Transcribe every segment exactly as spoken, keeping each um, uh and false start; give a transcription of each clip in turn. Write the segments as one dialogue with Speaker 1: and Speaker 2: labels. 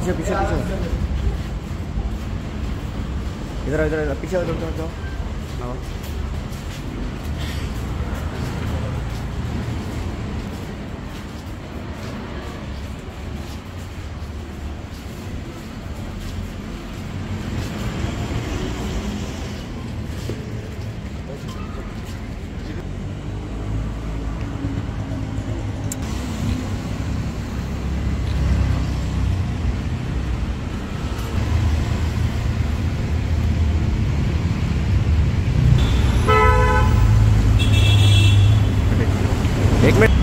Speaker 1: पीछे पीछे पीछे इधर इधर इधर पीछे जाओ जाओ जाओ। एक मिनट।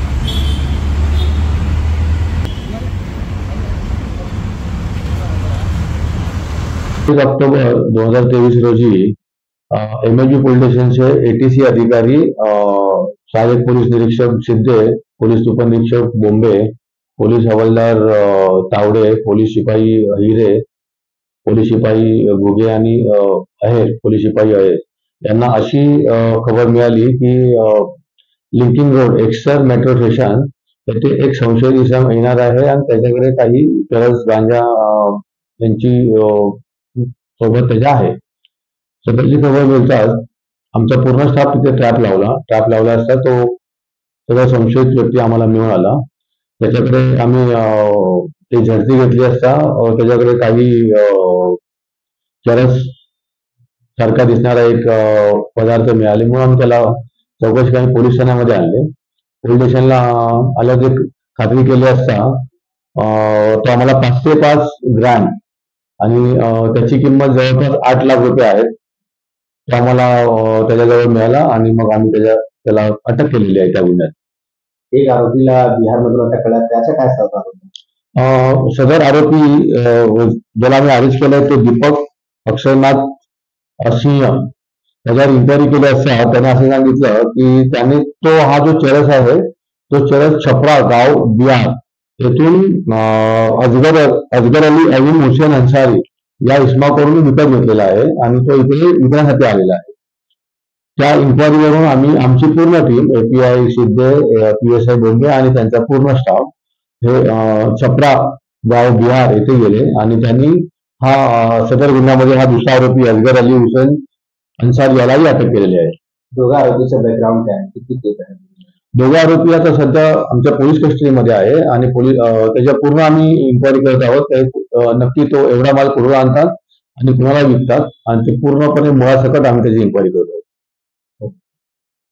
Speaker 2: ऑक्टोबर दोन हजार तेवीस रोजी एमएलबी पोलीस स्टेशनचे एटीसी अधिकारी सहाय्यक पोलीस निरीक्षक सिद्धे, पोलीस उपनिरीक्षक बोंबे, पोलीस हवालदार तावडे, पोलीस शिपाई हिरे, पोलीस शिपाई घुगे आणि आहेर पोलीस शिपाई आहेर यांना अशी खबर मिळाली की linking road Eksar metro station येथे एक संशयित इसम येणार आहे आणि त्याच्याकडे काही चरस गांजा यांची सोबत त्याच्या आहे. सदरची खबर मिळताच आमचा पूर्ण स्टाफ तिथे ट्रॅप लावला. ट्रॅप लावला असता तो सगळा संशयित व्यक्ती आम्हाला मिळून आला. त्याच्याकडे आम्ही ते झडती घेतली असता त्याच्याकडे काही चरस सारखा दिसणारा एक पदार्थ मिळाले म्हणून आम्ही त्याला चौकशी काही पोलीस ठाण्यामध्ये आणले. पोलीस स्टेशनला आल्याची खात्री केली असता तो आम्हाला पाचशे पाच ग्रॅम आणि त्याची किंमत जवळपास आठ लाख रुपये आहेत तो आम्हाला त्याच्याजवळ मिळाला आणि मग आम्ही त्याच्या त्याला अटक केलेली आहे त्या गुन्ह्यात.
Speaker 3: एक आरोपीला बिहारमधून अटक केला त्याचा काय सहभाग?
Speaker 2: सदर आरोपी ज्याला आम्ही अरेस्ट केलाय तो दीपक अक्षयनाथ सिंह. त्याच्यावर इन्क्वायरी केली असता त्याने असं सांगितलं की त्याने तो हा जो चरस आहे तो चरस छपरा गाव बिहार येथून अजगर अजगर अली अवीम हुसेन अन्सारी या इस्माकडून विकत घेतलेला आहे आणि तो इथे विकण्यासाठी आलेला आहे. त्या इन्क्वायरीवरून आम्ही आमची पूर्ण team API Siddhe, P S I Bombe आणि त्यांचा पूर्ण स्टाफ हे छपरा गाव बिहार येथे गेले आणि त्यांनी हा सदर गुन्ह्यामध्ये हा दुसरा आरोपी अजगर अली हुसेन अन्सारी यालाही अटक केलेली आहे.
Speaker 3: दोघा आरोपीचं बॅकग्राऊंड काय किती केस आहे?
Speaker 2: दोघे आरोपी आता सध्या आमच्या पोलीस कस्टडीमध्ये आहे आणि पोलीस त्याच्या पूर्ण आम्ही इन्क्वायरी करत आहोत. नक्की तो एवढा माल कुठून आणतात आणि कुणाला विकतात आणि ते पूर्णपणे मुळासकट आम्ही त्याची इन्क्वायरी करतो.